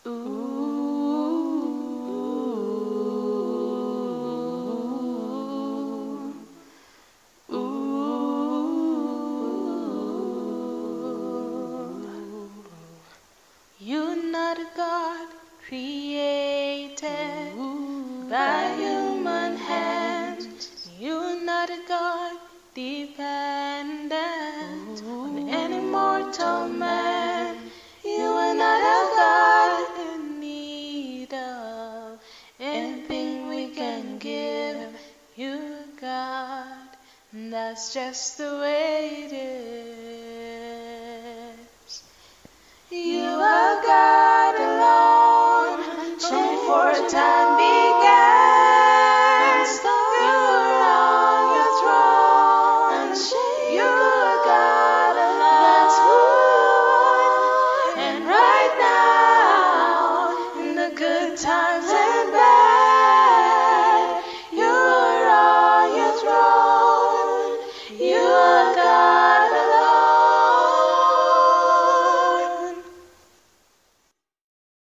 You're not a God created by human hands. You're not a God dependent on any mortal man. You are not a God in need of anything we can give you, God. And that's just the way it is. You are God alone, long before time began. You are on your throne. You are God alone. And right now, in the good times